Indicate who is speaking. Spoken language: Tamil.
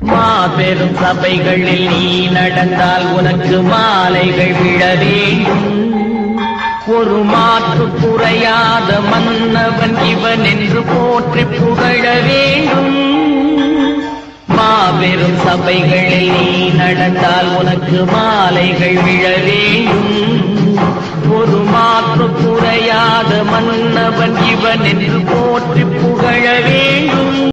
Speaker 1: மாபெரும் சபைகளில் நீ நடந்தால் உனக்கு மாலைகள் விழ வேண்டும். ஒரு மாற்று குறையாத மன்னவன் இவன் என்று போற்றி புகழ வேண்டும். மாபெரும் சபைகளில் நீ நடந்தால் உனக்கு மாலைகள் விழ வேண்டும். ஒரு மாற்று குறையாத மன்னவன் இவன் என்று போற்றி புகழ வேண்டும்.